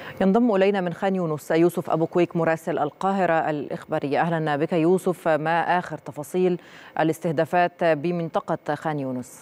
ينضم إلينا من خان يونس يوسف أبو كويك مراسل القاهرة الإخبارية. أهلا بك يوسف، ما آخر تفاصيل الاستهدافات بمنطقة خان يونس؟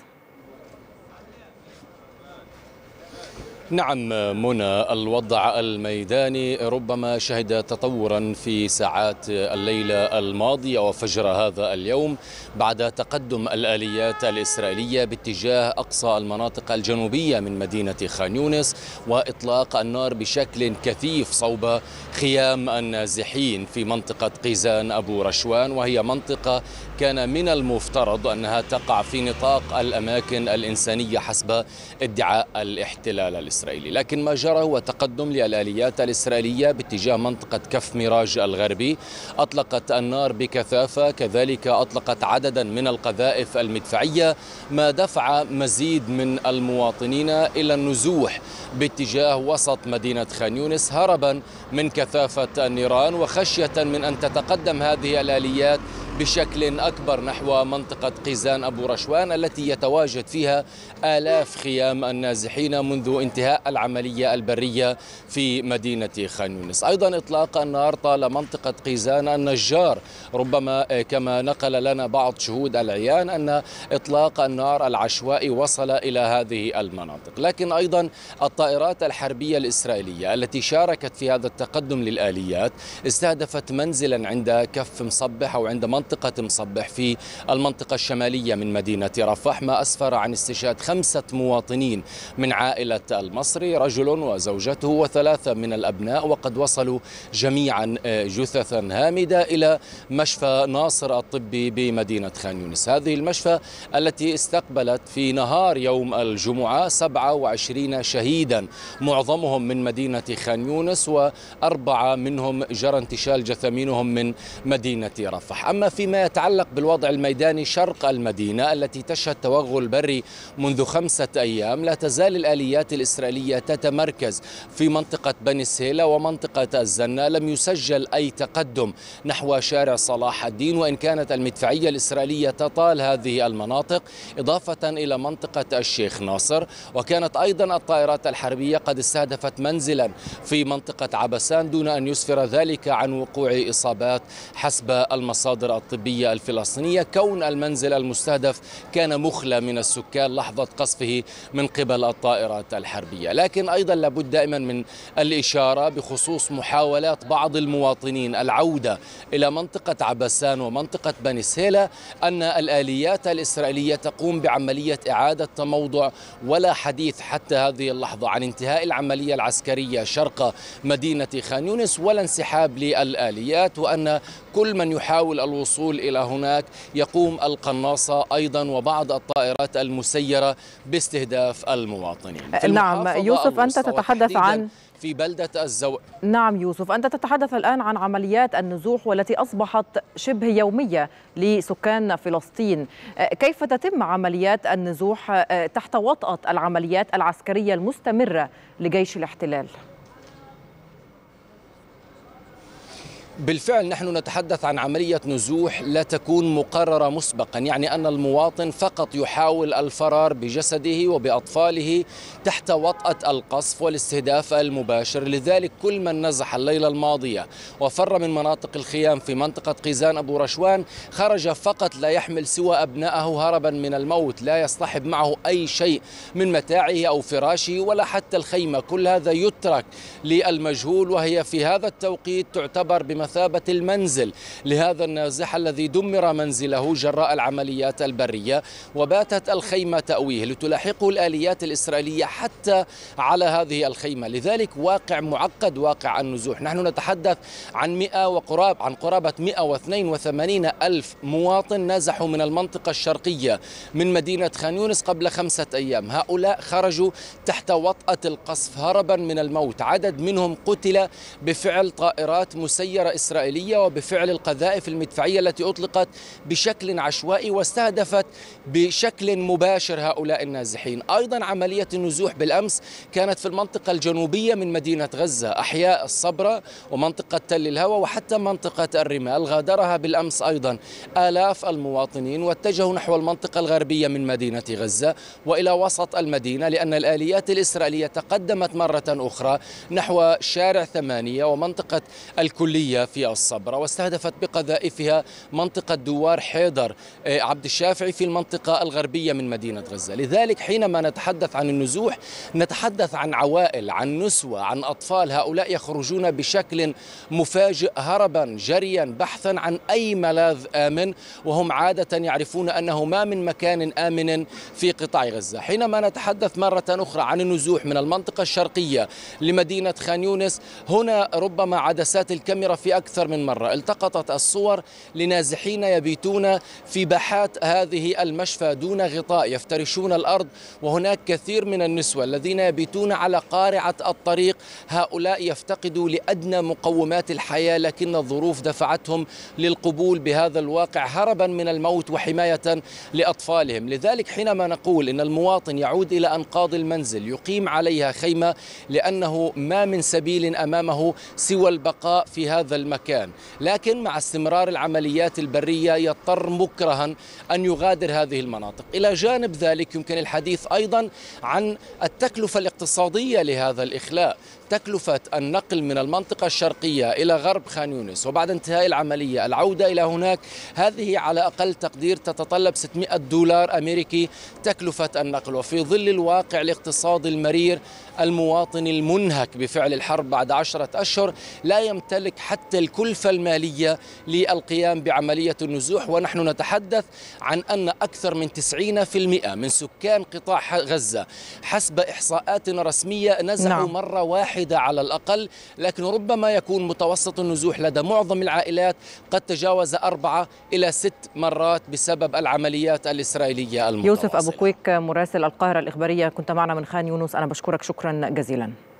نعم منى، الوضع الميداني ربما شهد تطورا في ساعات الليلة الماضية وفجر هذا اليوم بعد تقدم الآليات الإسرائيلية باتجاه أقصى المناطق الجنوبية من مدينة خان يونس وإطلاق النار بشكل كثيف صوب خيام النازحين في منطقة قيزان أبو رشوان، وهي منطقة كان من المفترض أنها تقع في نطاق الأماكن الإنسانية حسب ادعاء الاحتلال الإسرائيلي، لكن ما جرى هو تقدم للآليات الإسرائيلية باتجاه منطقة كف ميراج الغربي. أطلقت النار بكثافة، كذلك أطلقت عددا من القذائف المدفعية، ما دفع مزيد من المواطنين إلى النزوح باتجاه وسط مدينة خان يونس هربا من كثافة النيران وخشية من أن تتقدم هذه الآليات بشكل أكبر نحو منطقة قيزان أبو رشوان التي يتواجد فيها آلاف خيام النازحين منذ انتهاء العملية البرية في مدينة خان يونس. أيضا إطلاق النار طال منطقة قيزان النجار، ربما كما نقل لنا بعض شهود العيان أن إطلاق النار العشوائي وصل إلى هذه المناطق. لكن أيضا الطائرات الحربية الإسرائيلية التي شاركت في هذا التقدم للآليات استهدفت منزلا عند كف مصبح أو عند منطقة مصبح في المنطقة الشمالية من مدينة رفح، ما أسفر عن استشهاد 5 مواطنين من عائلة المصري، رجل وزوجته و3 من الأبناء، وقد وصلوا جميعا جثثا هامدة إلى مشفى ناصر الطبي بمدينة خان يونس. هذه المشفى التي استقبلت في نهار يوم الجمعة 27 شهيدا، معظمهم من مدينة خان يونس و4 منهم جرى انتشال جثامينهم من مدينة رفح. أما فيما يتعلق بالوضع الميداني شرق المدينة التي تشهد توغل بري منذ 5 أيام، لا تزال الآليات الإسرائيلية تتمركز في منطقة بني سهيلة ومنطقة الزنة. لم يسجل أي تقدم نحو شارع صلاح الدين، وإن كانت المدفعية الإسرائيلية تطال هذه المناطق إضافة إلى منطقة الشيخ ناصر. وكانت أيضا الطائرات الحربية قد استهدفت منزلا في منطقة عبسان دون أن يسفر ذلك عن وقوع إصابات حسب المصادر الطبية الفلسطينية، كون المنزل المستهدف كان مخلى من السكان لحظة قصفه من قبل الطائرات الحربية. لكن أيضا لابد دائما من الإشارة بخصوص محاولات بعض المواطنين العودة إلى منطقة عبسان ومنطقة بني سهيلة أن الآليات الإسرائيلية تقوم بعملية إعادة تموضع، ولا حديث حتى هذه اللحظة عن انتهاء العملية العسكرية شرق مدينة خان يونس ولا انسحاب للآليات، وأن كل من يحاول الوصول إلى هناك يقوم القناصة أيضا وبعض الطائرات المسيرة باستهداف المواطنين. نعم يوسف، أنت تتحدث عن في بلدة نعم يوسف، أنت تتحدث الآن عن عمليات النزوح والتي أصبحت شبه يومية لسكان فلسطين. كيف تتم عمليات النزوح تحت وطأة العمليات العسكرية المستمرة لجيش الاحتلال؟ بالفعل نحن نتحدث عن عملية نزوح لا تكون مقررة مسبقا، يعني أن المواطن فقط يحاول الفرار بجسده وبأطفاله تحت وطأة القصف والاستهداف المباشر. لذلك كل من نزح الليلة الماضية وفر من مناطق الخيام في منطقة قيزان أبو رشوان خرج فقط لا يحمل سوى أبنائه هربا من الموت، لا يصطحب معه أي شيء من متاعه أو فراشه ولا حتى الخيمة، كل هذا يترك للمجهول، وهي في هذا التوقيت تعتبر بمثابة المنزل لهذا النازح الذي دمر منزله جراء العمليات البرية، وباتت الخيمة تأويه لتلاحقه الآليات الإسرائيلية حتى على هذه الخيمة. لذلك واقع معقد واقع النزوح. نحن نتحدث عن قرابة 182 ألف مواطن نزحوا من المنطقة الشرقية من مدينة خان يونس قبل 5 أيام. هؤلاء خرجوا تحت وطأة القصف هربا من الموت، عدد منهم قتل بفعل طائرات مسيرة إسرائيلية وبفعل القذائف المدفعية التي أطلقت بشكل عشوائي واستهدفت بشكل مباشر هؤلاء النازحين. أيضا عملية النزوح بالأمس كانت في المنطقة الجنوبية من مدينة غزة، أحياء الصبرة ومنطقة تل الهوى وحتى منطقة الرمال، غادرها بالأمس أيضا آلاف المواطنين واتجهوا نحو المنطقة الغربية من مدينة غزة وإلى وسط المدينة، لأن الآليات الإسرائيلية تقدمت مرة أخرى نحو شارع 8 ومنطقة الكلية في الصبرة، واستهدفت بقذائفها منطقة دوار حيدر عبد الشافعي في المنطقة الغربية من مدينة غزة. لذلك حينما نتحدث عن النزوح نتحدث عن عوائل، عن نسوة، عن أطفال، هؤلاء يخرجون بشكل مفاجئ هربا جريا بحثا عن أي ملاذ آمن، وهم عادة يعرفون أنه ما من مكان آمن في قطاع غزة. حينما نتحدث مرة أخرى عن النزوح من المنطقة الشرقية لمدينة خان يونس، هنا ربما عدسات الكاميرا في أكثر من مرة التقطت الصور لنازحين يبيتون في باحات هذه المشفى دون غطاء، يفترشون الأرض، وهناك كثير من النسوة الذين يبيتون على قارعة الطريق. هؤلاء يفتقدوا لأدنى مقومات الحياة، لكن الظروف دفعتهم للقبول بهذا الواقع هربا من الموت وحماية لأطفالهم. لذلك حينما نقول إن المواطن يعود إلى أنقاض المنزل يقيم عليها خيمة لأنه ما من سبيل أمامه سوى البقاء في هذا المكان، لكن مع استمرار العمليات البرية يضطر مكرها أن يغادر هذه المناطق. إلى جانب ذلك يمكن الحديث أيضا عن التكلفة الاقتصادية لهذا الإخلاء، تكلفة النقل من المنطقة الشرقية إلى غرب خان يونس وبعد انتهاء العملية العودة إلى هناك، هذه على أقل تقدير تتطلب $600 أمريكي تكلفة النقل. وفي ظل الواقع الاقتصادي المرير، المواطن المنهك بفعل الحرب بعد 10 أشهر لا يمتلك حتى الكلفة المالية للقيام بعملية النزوح. ونحن نتحدث عن أن أكثر من 90% من سكان قطاع غزة حسب إحصاءات رسمية نزحوا مرة واحدة على الأقل، لكن ربما يكون متوسط النزوح لدى معظم العائلات قد تجاوز 4 إلى 6 مرات بسبب العمليات الإسرائيلية المتواصلة. يوسف أبو كويك مراسل القاهرة الإخبارية كنت معنا من خان يونس، أنا بشكرك شكرا جزيلا.